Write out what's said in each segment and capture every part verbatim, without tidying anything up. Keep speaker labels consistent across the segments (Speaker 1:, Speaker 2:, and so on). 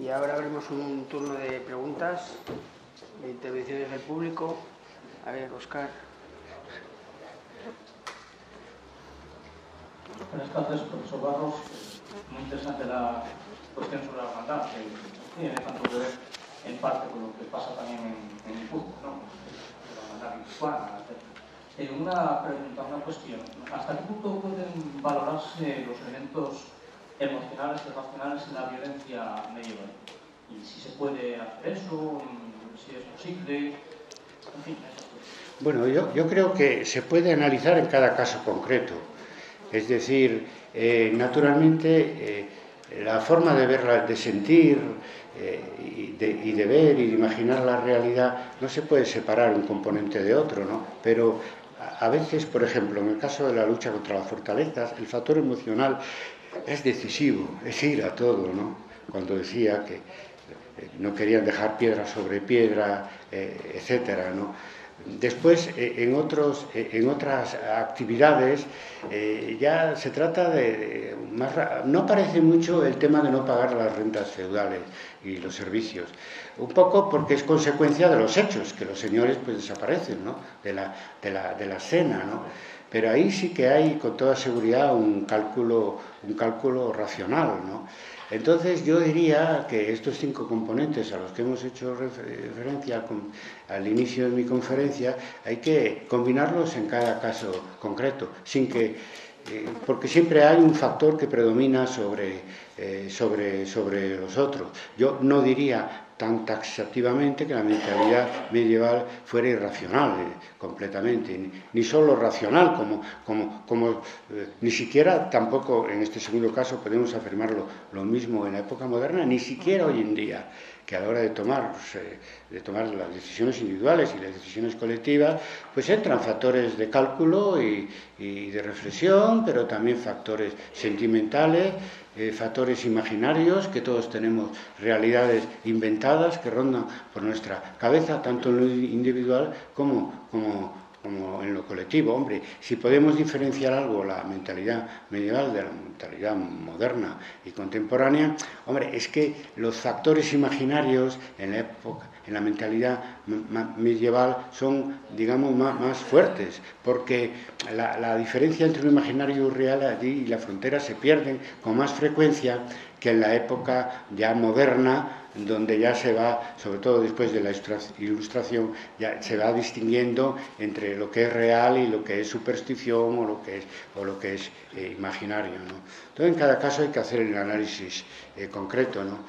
Speaker 1: Y ahora abrimos un turno de preguntas, de intervenciones del público. A ver, Óscar.
Speaker 2: Buenas tardes, profesor Barros. Muy interesante la cuestión sobre la hermandad, que tiene tanto que ver en parte con lo que pasa también en, en Guipúzcoa, ¿no? La hermandad guipuzcoana, etcétera. Eh, una pregunta, una cuestión. ¿Hasta qué punto pueden valorarse los elementos emocionales y racionales en la violencia medieval? Y si se puede hacer eso, si es posible, en fin, esas cuestiones.
Speaker 3: Bueno, yo, yo creo que se puede analizar en cada caso concreto. Es decir, eh, naturalmente eh, la forma de verla, de sentir eh, y, de, y de ver y de imaginar la realidad no se puede separar un componente de otro, ¿no? Pero a, a veces, por ejemplo, en el caso de la lucha contra las fortalezas, el factor emocional es decisivo, es ir a todo, ¿no? Cuando decía que eh, no querían dejar piedra sobre piedra, eh, etcétera, ¿no? Después, en, otros, en otras actividades, eh, ya se trata de, de más, no aparece mucho el tema de no pagar las rentas feudales y los servicios. Un poco porque es consecuencia de los hechos, que los señores pues desaparecen, ¿no? de, la, de, la, de la escena, ¿no? Pero ahí sí que hay con toda seguridad un cálculo, un cálculo racional, ¿no? Entonces yo diría que estos cinco componentes a los que hemos hecho referencia con, al inicio de mi conferencia hay que combinarlos en cada caso concreto, sin que, eh, porque siempre hay un factor que predomina sobre, eh, sobre, sobre los otros. Yo no diría tan taxativamente que la mentalidad medieval fuera irracional eh, completamente, ni, ni solo racional, como, como, como eh, ni siquiera tampoco en este segundo caso podemos afirmarlo lo mismo en la época moderna, ni siquiera hoy en día, que a la hora de tomar, pues, eh, de tomar las decisiones individuales y las decisiones colectivas, pues entran factores de cálculo y, y de reflexión, pero también factores sentimentales, eh, factores imaginarios, que todos tenemos realidades inventadas que rondan por nuestra cabeza, tanto en lo individual como, como, como en lo colectivo. Hombre, si podemos diferenciar algo la mentalidad medieval de la mentalidad moderna y contemporánea, hombre, es que los factores imaginarios en la época, en la mentalidad medieval son, digamos, más, más fuertes, porque la, la diferencia entre lo imaginario y lo real allí y la frontera se pierden con más frecuencia que en la época ya moderna, donde ya se va, sobre todo después de la Ilustración, ya se va distinguiendo entre lo que es real y lo que es superstición o lo que es, o lo que es eh, imaginario, ¿no? Entonces, en cada caso hay que hacer el análisis eh, concreto, ¿no?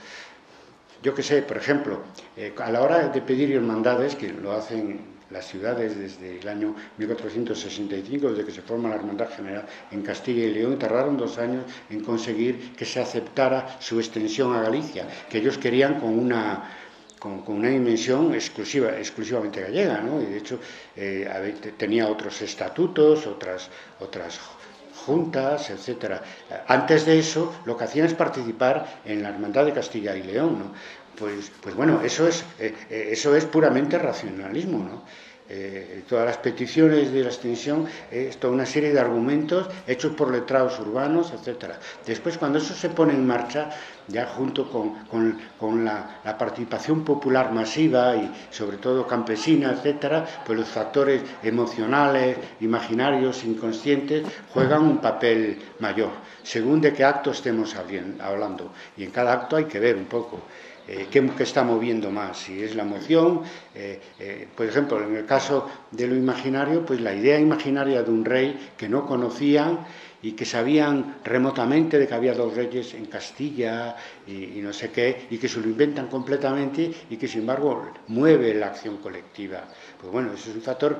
Speaker 3: Yo que sé, por ejemplo, eh, a la hora de pedir hermandades, que lo hacen las ciudades desde el año mil cuatrocientos sesenta y cinco, desde que se forma la Hermandad General en Castilla y León, tardaron dos años en conseguir que se aceptara su extensión a Galicia, que ellos querían con una, con, con una dimensión exclusiva, exclusivamente gallega, ¿no? Y de hecho eh, tenía otros estatutos, otras, otras juntas, etcétera. Antes de eso, lo que hacían es participar en la Hermandad de Castilla y León, ¿no? Pues, pues bueno, eso es, eh, eso es puramente racionalismo, ¿no? Eh, todas las peticiones de la extensión es toda una serie de argumentos hechos por letrados urbanos, etcétera. Después, cuando eso se pone en marcha, ya junto con, con, con la, la participación popular masiva y sobre todo campesina, etcétera, pues los factores emocionales, imaginarios, inconscientes, juegan un papel mayor, según de qué acto estemos hablando. Y en cada acto hay que ver un poco Eh, ¿qué, ¿qué está moviendo más? Si es la emoción, eh, eh, por ejemplo, en el caso de lo imaginario, pues la idea imaginaria de un rey que no conocían y que sabían remotamente de que había dos reyes en Castilla y, y no sé qué, y que se lo inventan completamente y que sin embargo mueve la acción colectiva. Pues bueno, eso es un factor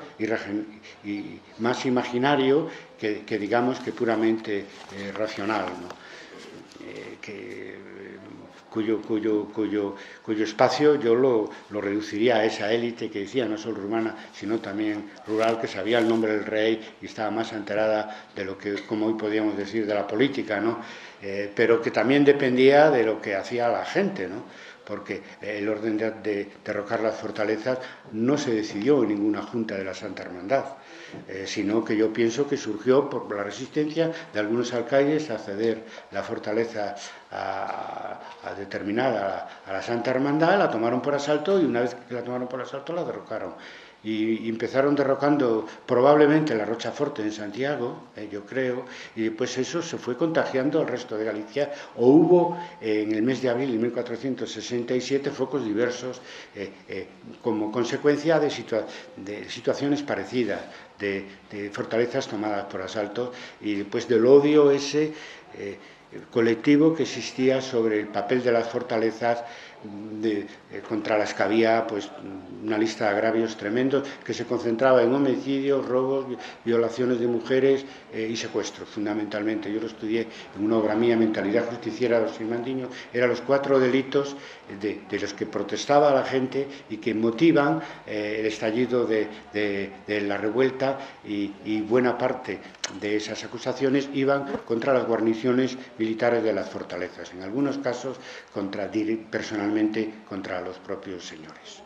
Speaker 3: y más imaginario que, que digamos que puramente eh, racional, ¿no? Eh, que Cuyo, cuyo, cuyo, cuyo espacio yo lo, lo reduciría a esa élite que decía, no solo urbana, sino también rural, que sabía el nombre del rey y estaba más enterada de lo que, como hoy podríamos decir, de la política, ¿no? Eh, pero que también dependía de lo que hacía la gente, ¿no? porque el orden de, de derrocar las fortalezas no se decidió en ninguna junta de la Santa Hermandad, eh, sino que yo pienso que surgió por la resistencia de algunos alcaides a ceder la fortaleza a, a determinada a la, a la Santa Hermandad, la tomaron por asalto y una vez que la tomaron por asalto la derrocaron. Y empezaron derrocando probablemente la Rochaforte en Santiago, eh, yo creo, y después eso se fue contagiando al resto de Galicia, o hubo eh, en el mes de abril de mil cuatrocientos sesenta y siete focos diversos eh, eh, como consecuencia de, situa de situaciones parecidas, de, de fortalezas tomadas por asalto y después del odio ese eh, colectivo que existía sobre el papel de las fortalezas de, eh, contra las que había pues una lista de agravios tremendos que se concentraba en homicidios, robos, violaciones de mujeres eh, y secuestros fundamentalmente. Yo lo estudié en una obra mía, Mentalidad Justiciera de Ossimandiño. Eran los cuatro delitos de, de los que protestaba la gente y que motivan eh, el estallido de, de, de la revuelta y, y buena parte de esas acusaciones iban contra las guarniciones militares de las fortalezas, en algunos casos contra, personalmente contra los propios señores.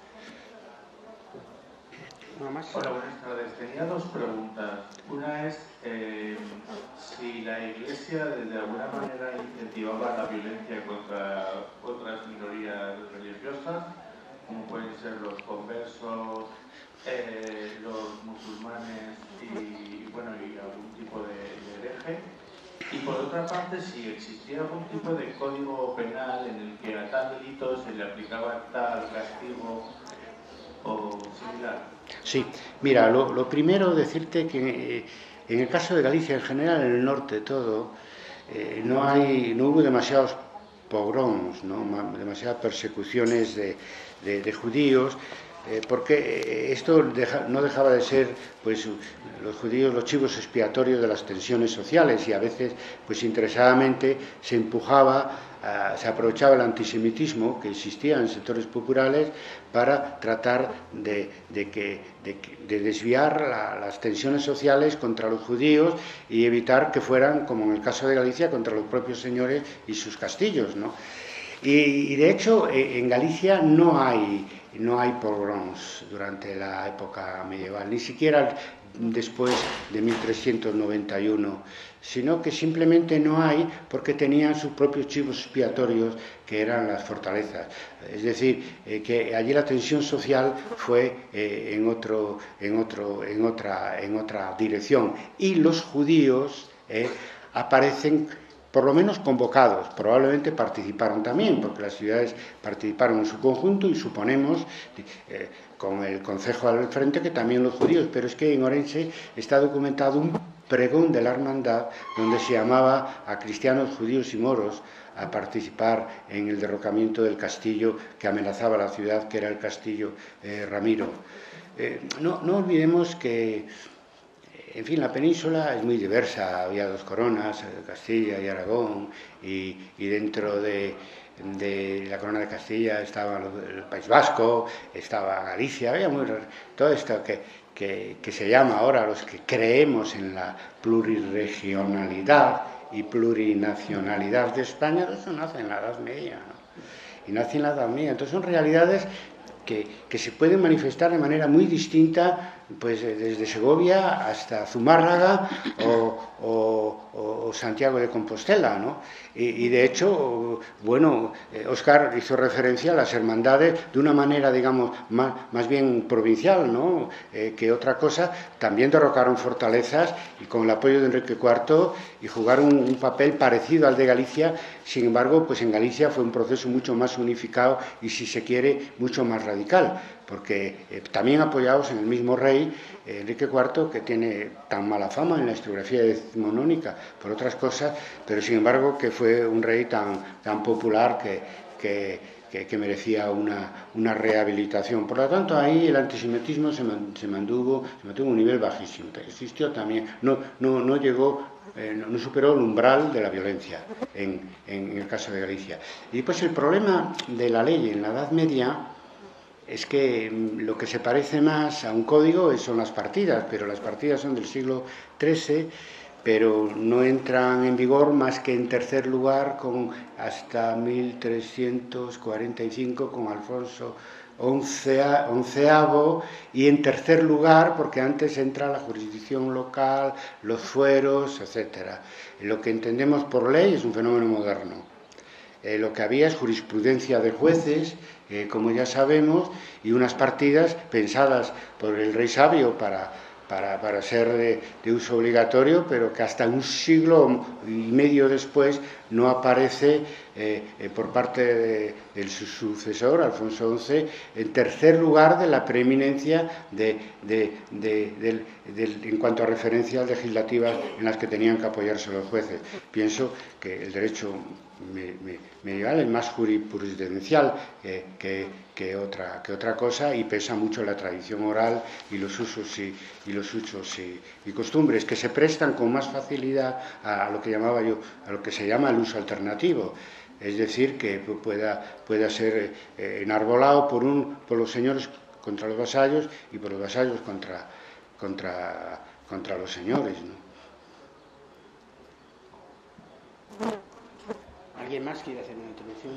Speaker 2: Hola, buenas tardes. Tenía dos preguntas. Una es eh, si la Iglesia de alguna manera incentivaba la violencia contra otras minorías religiosas, como pueden ser los conversos, eh, los musulmanes y, bueno, y algún tipo de, de hereje. Y por otra parte, si existía algún tipo de código penal en el que a tal delito se le aplicaba tal castigo o similar.
Speaker 3: Sí, mira, lo, lo primero decirte que eh, en el caso de Galicia en general, en el norte todo, eh, no hay, no hubo demasiados pogroms, ¿no? demasiadas persecuciones de, de, de judíos. Eh, porque esto deja, no dejaba de ser, pues, los judíos los chivos expiatorios de las tensiones sociales y a veces, pues, interesadamente se empujaba, uh, se aprovechaba el antisemitismo que existía en sectores populares para tratar de, de, que, de, de desviar la, las tensiones sociales contra los judíos y evitar que fueran, como en el caso de Galicia, contra los propios señores y sus castillos, ¿no? Y, y de hecho, en Galicia no hay, no hay pogroms durante la época medieval, ni siquiera después de mil trescientos noventa y uno, sino que simplemente no hay porque tenían sus propios chivos expiatorios que eran las fortalezas. Es decir, eh, que allí la tensión social fue eh, en, otro, en, otro, en, otra, en otra dirección. Y los judíos eh, aparecen por lo menos convocados, probablemente participaron también, porque las ciudades participaron en su conjunto y suponemos, eh, con el concejo al frente, que también los judíos, pero es que en Orense está documentado un pregón de la hermandad donde se llamaba a cristianos, judíos y moros a participar en el derrocamiento del castillo que amenazaba la ciudad, que era el castillo eh, Ramiro. Eh, no, no olvidemos que, en fin, la península es muy diversa, había dos coronas, Castilla y Aragón, y, y dentro de, de la corona de Castilla estaba el País Vasco, estaba Galicia, había muy, todo esto que, que, que se llama ahora, los que creemos en la pluriregionalidad y plurinacionalidad de España, eso nace en la Edad Media, ¿no? Y nace en la Edad Media, entonces son realidades que, que se pueden manifestar de manera muy distinta, pues desde Segovia hasta Zumárraga o, o, o Santiago de Compostela, ¿no? Y, y de hecho, bueno, Óscar hizo referencia a las hermandades de una manera, digamos, más, más bien provincial, ¿no? Eh, que otra cosa. También derrocaron fortalezas y con el apoyo de Enrique cuarto y jugaron un, un papel parecido al de Galicia. Sin embargo, pues en Galicia fue un proceso mucho más unificado y, si se quiere, mucho más radical, porque eh, también apoyados en el mismo rey, eh, Enrique cuarto, que tiene tan mala fama en la historiografía decimonónica por otras cosas, pero sin embargo que fue un rey tan, tan popular que, que, que, que merecía una, una rehabilitación. Por lo tanto, ahí el antisemitismo se, man, se, mantuvo, se mantuvo a un nivel bajísimo. Existió también, no, no, no llegó, eh, no, no superó el umbral de la violencia en, en el caso de Galicia. Y pues el problema de la ley en la Edad Media es que lo que se parece más a un código son las partidas, pero las partidas son del siglo trece, pero no entran en vigor más que en tercer lugar con hasta mil trescientos cuarenta y cinco con Alfonso onceavo, y en tercer lugar porque antes entra la jurisdicción local, los fueros, etcétera. Lo que entendemos por ley es un fenómeno moderno. Eh, lo que había es jurisprudencia de jueces, eh, como ya sabemos, y unas partidas pensadas por el rey sabio para, para, para ser de, de uso obligatorio, pero que hasta un siglo y medio después no aparece eh, eh, por parte de, de su sucesor, Alfonso once, en tercer lugar de la preeminencia de, de, de, de, de, de, en cuanto a referencias legislativas en las que tenían que apoyarse los jueces. Pienso que el derecho medieval es más jurisprudencial que, que, que, otra, que otra cosa, y pesa mucho la tradición oral y los usos y, y los usos y, y costumbres que se prestan con más facilidad a, a lo que llamaba yo, a lo que se llama el uso alternativo. Es decir, que pueda, pueda ser eh, enarbolado por, un, por los señores contra los vasallos y por los vasallos contra, contra, contra los señores, ¿no?
Speaker 1: ¿Alguien más quiere hacer una intervención?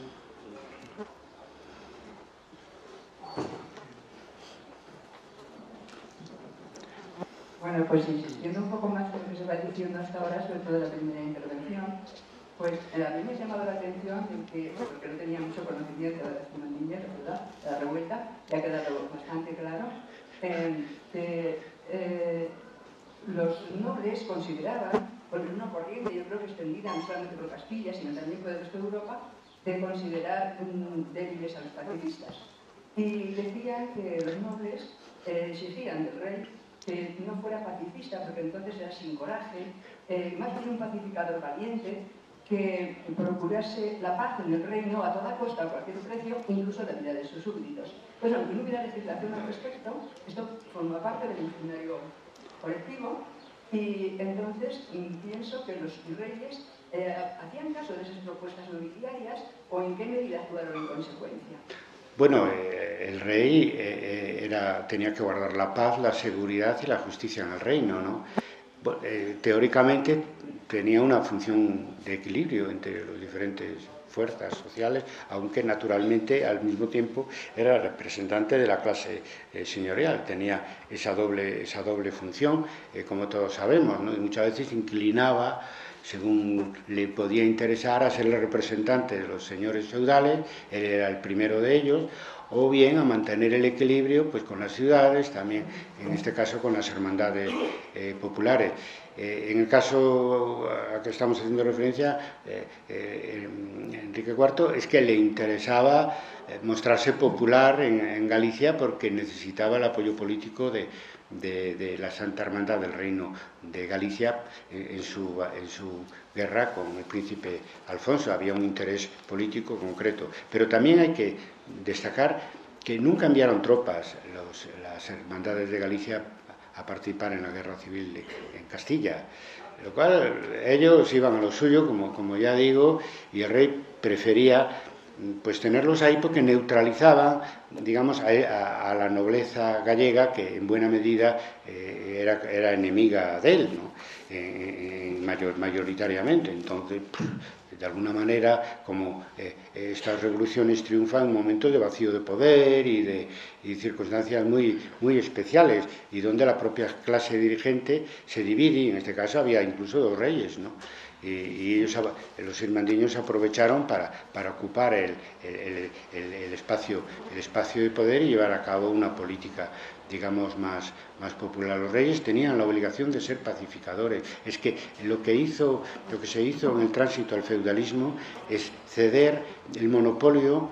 Speaker 4: Bueno, pues insistiendo un poco más con lo que se va diciendo hasta ahora, sobre todo la primera intervención, pues a mí me ha llamado la atención que, porque no tenía mucho conocimiento de las comandillas, ¿verdad?, de la revuelta, ya ha quedado bastante claro, eh, que eh, los nobles consideraban, porque una corriente, yo creo que extendida no solamente por Castilla, sino también por el resto de Europa, de considerar um, débiles a los pacifistas. Y decían que los nobles eh, exigían del rey que no fuera pacifista, porque entonces era sin coraje, eh, más bien un pacificador valiente, que procurase la paz en el reino a toda costa, a cualquier precio, incluso la vida de sus súbditos. Pues aunque no hubiera legislación al respecto, esto forma parte del imaginario colectivo, y entonces pienso que los reyes eh, hacían caso de esas propuestas nobiliarias, o en qué medida actuaron en consecuencia.
Speaker 3: Bueno, eh, el rey eh, era, tenía que guardar la paz, la seguridad y la justicia en el reino, ¿no? Eh, teóricamente tenía una función de equilibrio entre las diferentes fuerzas sociales, aunque naturalmente al mismo tiempo era representante de la clase eh, señorial, tenía esa doble, esa doble función, eh, como todos sabemos, ¿no? Y muchas veces inclinaba, según le podía interesar, a ser el representante de los señores feudales, él era el primero de ellos, o bien a mantener el equilibrio pues con las ciudades, también en este caso con las hermandades eh, populares. Eh, en el caso a que estamos haciendo referencia, eh, eh, Enrique cuarto, es que le interesaba eh, mostrarse popular en, en Galicia porque necesitaba el apoyo político de, de, de la Santa Hermandad del Reino de Galicia en, en, su, en su guerra con el príncipe Alfonso. Había un interés político concreto, pero también hay que destacar que nunca enviaron tropas los, las hermandades de Galicia a participar en la guerra civil de, en Castilla, lo cual ellos iban a lo suyo, como, como ya digo, y el rey prefería pues tenerlos ahí porque neutralizaban, digamos, a, a, a la nobleza gallega, que en buena medida eh, era, era enemiga de él, ¿no? eh, mayor, mayoritariamente. Entonces, de alguna manera, como eh, estas revoluciones triunfan en un momento de vacío de poder y de y circunstancias muy, muy especiales, y donde la propia clase dirigente se divide, y en este caso había incluso dos reyes, ¿no? Y, y ellos, los irmandiños, aprovecharon para, para ocupar el, el, el, el, espacio, el espacio de poder y llevar a cabo una política, digamos, más, más popular. Los reyes tenían la obligación de ser pacificadores. Es que lo que hizo, lo que se hizo en el tránsito al feudalismo es ceder el monopolio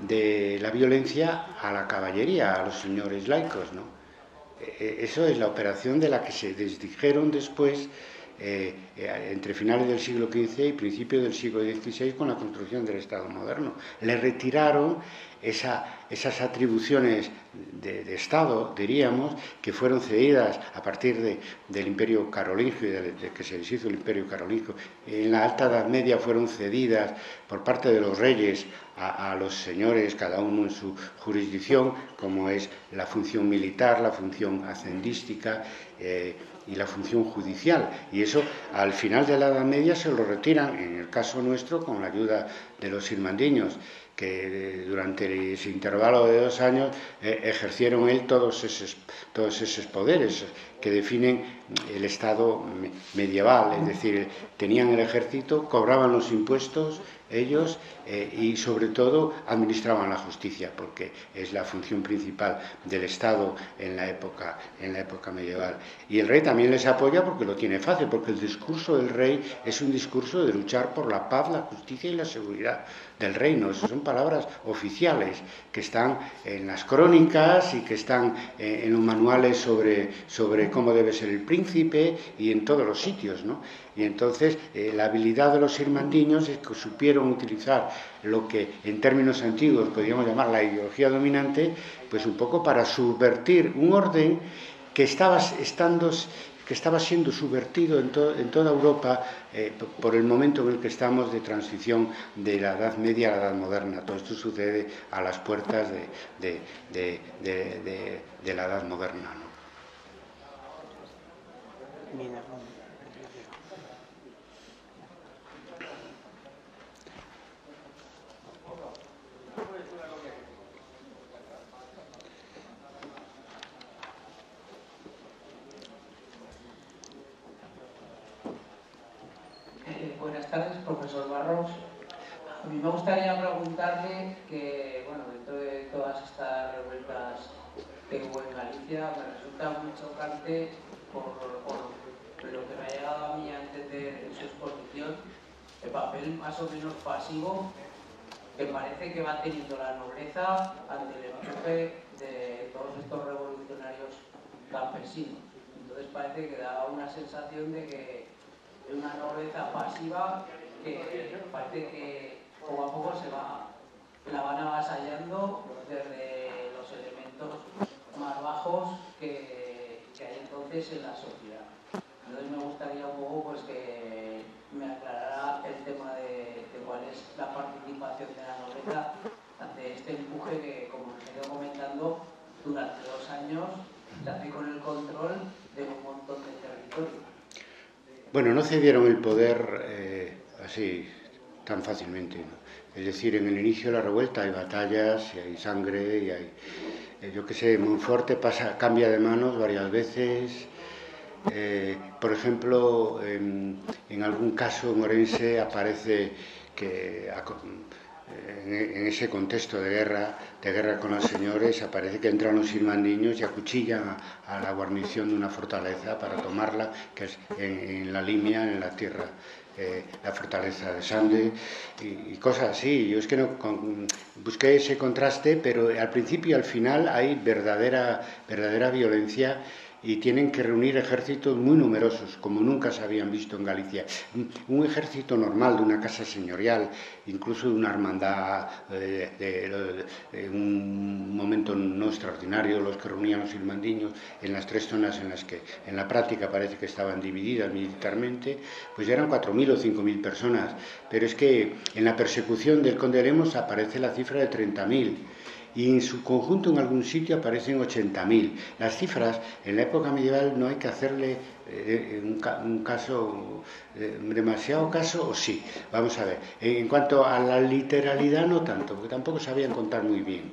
Speaker 3: de la violencia a la caballería, a los señores laicos, ¿no? Eso es la operación de la que se desdijeron después, eh, entre finales del siglo quince y principios del siglo dieciséis, con la construcción del Estado moderno. Le retiraron esa, esas atribuciones de, de Estado, diríamos, que fueron cedidas a partir de, del Imperio Carolingio, de, de que se deshizo el Imperio Carolingio, en la Alta Edad Media fueron cedidas por parte de los reyes a, a los señores, cada uno en su jurisdicción, como es la función militar, la función hacendística, eh, y la función judicial, y eso al final de la Edad Media se lo retiran, en el caso nuestro con la ayuda de los irmandiños, que durante ese intervalo de dos años eh, ejercieron él todos esos, todos esos poderes que definen el Estado medieval, es decir, tenían el ejército, cobraban los impuestos ellos eh, y sobre todo administraban la justicia, porque es la función principal del Estado en la época, en la época medieval. Y el rey también les apoya porque lo tiene fácil, porque el discurso del rey es un discurso de luchar por la paz, la justicia y la seguridad del reino. Esas son palabras oficiales que están en las crónicas y que están eh, en los manuales sobre, sobre cómo debe ser el príncipe y en todos los sitios, ¿no? Y entonces eh, la habilidad de los irmandiños es que supieron utilizar lo que en términos antiguos podríamos llamar la ideología dominante, pues un poco para subvertir un orden que estaba, estando, que estaba siendo subvertido en, to, en toda Europa eh, por el momento en el que estamos de transición de la Edad Media a la Edad Moderna. Todo esto sucede a las puertas de, de, de, de, de, de la Edad Moderna, ¿no?
Speaker 1: Mira,
Speaker 5: Eh, buenas tardes, profesor Barros. A mí me gustaría preguntarle que, bueno, dentro de todas estas revueltas que hubo en Galicia, me resulta muy chocante por, por lo que me ha llegado a mí a entender en su exposición, el papel más o menos pasivo que parece que va teniendo la nobleza ante el empuje de todos estos revolucionarios campesinos. Entonces parece que da una sensación de que de una nobleza pasiva que parece que poco a poco se va, la van avasallando desde los elementos más bajos que, que hay entonces en la sociedad. Entonces me gustaría un poco pues, que me aclarara el tema de, de cuál es la participación de la nobleza ante este empuje que, como les he ido comentando, durante dos años se hace con el control de un montón de territorios.
Speaker 3: Bueno, no cedieron el poder eh, así tan fácilmente, ¿no? Es decir, en el inicio de la revuelta hay batallas, y hay sangre, y hay, eh, yo qué sé, Monforte pasa, cambia de manos varias veces. Eh, por ejemplo, en, en algún caso en Orense aparece que en, en ese contexto de guerra, de guerra con los señores, aparece que entran los irmandiños y acuchillan a, a la guarnición de una fortaleza para tomarla, que es en, en la Limia, en la tierra, eh, la fortaleza de Sande, y, y cosas así. Yo es que no con, busqué ese contraste, pero al principio y al final hay verdadera, verdadera violencia. Y tienen que reunir ejércitos muy numerosos, como nunca se habían visto en Galicia. Un ejército normal de una casa señorial, incluso de una hermandad, eh, de, de, de un momento no extraordinario, los que reunían los irmandiños en las tres zonas en las que en la práctica parece que estaban divididas militarmente, pues ya eran cuatro mil o cinco mil personas. Pero es que en la persecución del conde de Lemos aparece la cifra de treinta mil. Y en su conjunto en algún sitio aparecen ochenta mil. Las cifras, en la época medieval no hay que hacerle eh, un, ca un caso, eh, demasiado caso, o sí. Vamos a ver, en cuanto a la literalidad no tanto, porque tampoco sabían contar muy bien.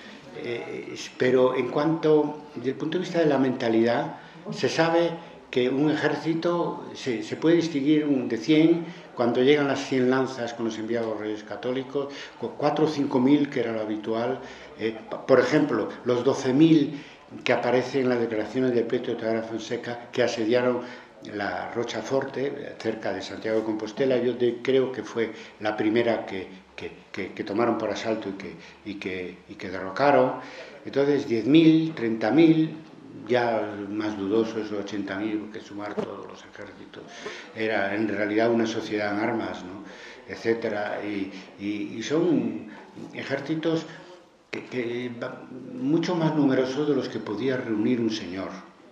Speaker 3: Eh, pero en cuanto, desde el punto de vista de la mentalidad, se sabe que un ejército se, se puede distinguir un de cien cuando llegan las cien lanzas con los enviados reyes católicos, con cuatro o cinco mil, que era lo habitual. Eh, por ejemplo, los doce mil que aparecen en las declaraciones del pleito de Tavera Fonseca, que asediaron la Rocha Forte, cerca de Santiago de Compostela. Yo de, creo que fue la primera que, que, que, que tomaron por asalto y que, y que, y que derrocaron. Entonces, diez mil, treinta mil... ya más dudoso es los ochenta mil, porque sumar todos los ejércitos. Era en realidad una sociedad en armas, ¿no? Etcétera. Y, y, y son ejércitos que, que mucho más numeroso de los que podía reunir un señor.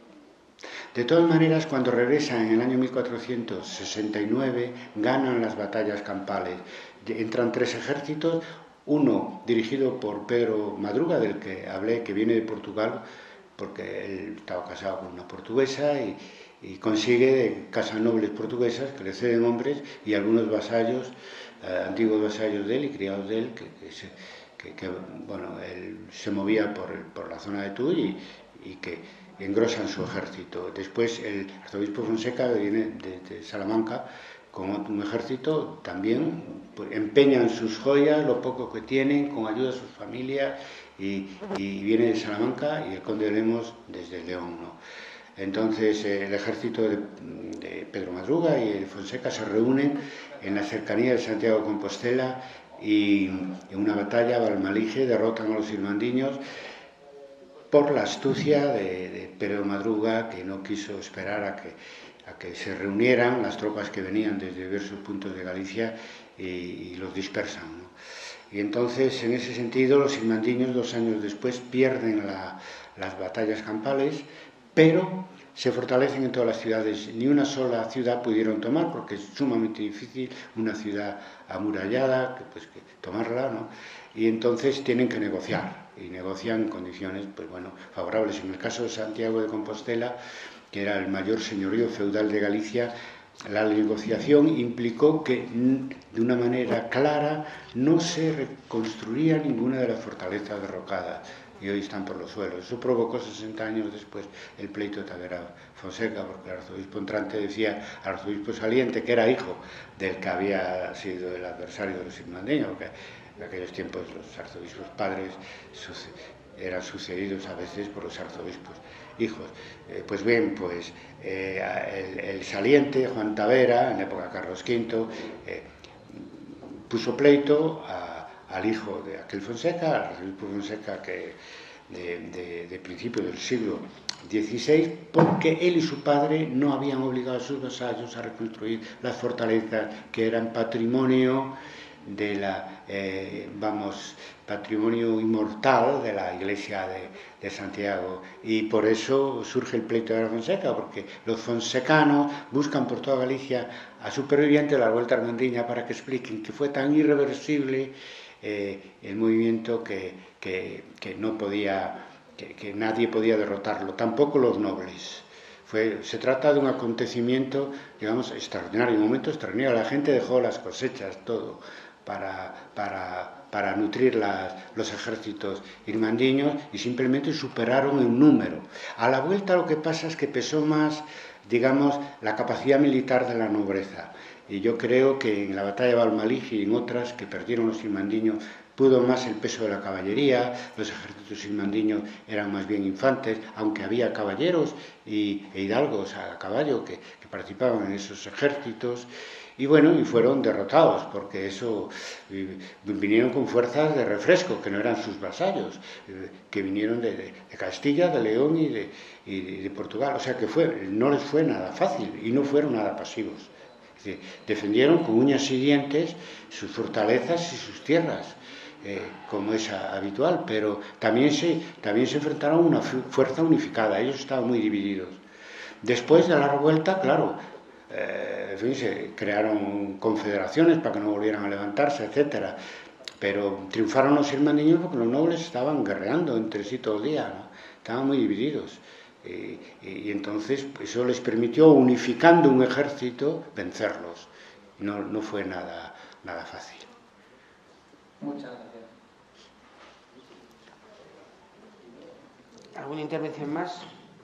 Speaker 3: De todas maneras, cuando regresan en el año mil cuatrocientos sesenta y nueve, ganan las batallas campales. Entran tres ejércitos, uno dirigido por Pedro Madruga, del que hablé, que viene de Portugal, porque él estaba casado con una portuguesa y, y consigue casas nobles portuguesas que le ceden hombres y algunos vasallos, eh, antiguos vasallos de él y criados de él, que, que, se, que, que bueno, él se movía por, el, por la zona de Tuy y, y que engrosan su ejército. Después el arzobispo Fonseca viene de, de Salamanca con un ejército, también pues, empeñan sus joyas, lo poco que tienen, con ayuda de sus familias, y, y viene de Salamanca y el conde de Lemos desde León, ¿no? Entonces eh, el ejército de, de Pedro Madruga y el Fonseca se reúnen en la cercanía de Santiago de Compostela y en una batalla, Valmalige, derrotan a los irmandiños por la astucia de, de Pedro Madruga, que no quiso esperar a que, a que se reunieran las tropas que venían desde diversos puntos de Galicia y, y los dispersan, ¿no? Y entonces, en ese sentido, los irmandiños, dos años después, pierden la, las batallas campales, pero se fortalecen en todas las ciudades. Ni una sola ciudad pudieron tomar, porque es sumamente difícil una ciudad amurallada, que, pues, que tomarla, ¿no? Y entonces tienen que negociar, y negocian condiciones, pues bueno, favorables. En el caso de Santiago de Compostela, que era el mayor señorío feudal de Galicia, la negociación implicó que de una manera clara no se reconstruía ninguna de las fortalezas derrocadas, y hoy están por los suelos. Eso provocó sesenta años después el pleito de Tavera Fonseca, porque el arzobispo entrante decía al arzobispo saliente, que era hijo del que había sido el adversario de los irmandiños, que en aquellos tiempos los arzobispos padres eran sucedidos a veces por los arzobispos hijos. Eh, pues bien, pues eh, el, el saliente, Juan Tavera, en la época de Carlos quinto, eh, puso pleito a, al hijo de aquel Fonseca, al arzobispo Fonseca, que de, de, de principios del siglo dieciséis, porque él y su padre no habían obligado a sus vasallos a reconstruir las fortalezas que eran patrimonio de la, eh, vamos, patrimonio inmortal de la Iglesia de, de Santiago, y por eso surge el pleito de la Fonseca, porque los fonsecanos buscan por toda Galicia a supervivientes de la Revuelta Armandiña para que expliquen que fue tan irreversible eh, el movimiento que, que, que no podía, que, que nadie podía derrotarlo, tampoco los nobles. Fue, se trata de un acontecimiento, digamos, extraordinario, un momento extraordinario. La gente dejó las cosechas, todo, para, para, para nutrir las, los ejércitos irmandiños, y simplemente superaron en número. A la vuelta lo que pasa es que pesó más, digamos, la capacidad militar de la nobleza. Y yo creo que en la batalla de Valmalige y en otras que perdieron los irmandiños pudo más el peso de la caballería. Los ejércitos irmandiños eran más bien infantes, aunque había caballeros y, e hidalgos a caballo que, que participaban en esos ejércitos. Y bueno, y fueron derrotados, porque eso, vinieron con fuerzas de refresco, que no eran sus vasallos, que vinieron de, de, de Castilla, de León y de, y de Portugal. O sea que fue, no les fue nada fácil y no fueron nada pasivos. Es decir, defendieron con uñas y dientes sus fortalezas y sus tierras, eh, como es habitual, pero también se, también se enfrentaron a una fuerza unificada. Ellos estaban muy divididos. Después de la revuelta, claro, Eh, en fin, se crearon confederaciones para que no volvieran a levantarse, etcétera. Pero triunfaron los irmandiños porque los nobles estaban guerreando entre sí todo el día, ¿no? Estaban muy divididos. Y, y, y entonces eso les permitió, unificando un ejército, vencerlos. No, no fue nada, nada fácil.
Speaker 5: Muchas gracias.
Speaker 1: ¿Alguna intervención más?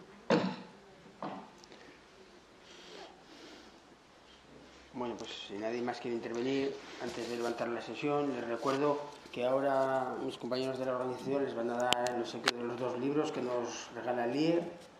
Speaker 1: Bueno, pues si nadie más quiere intervenir, antes de levantar la sesión, les recuerdo que ahora mis compañeros de la organización les van a dar los, los dos libros que nos regala el I E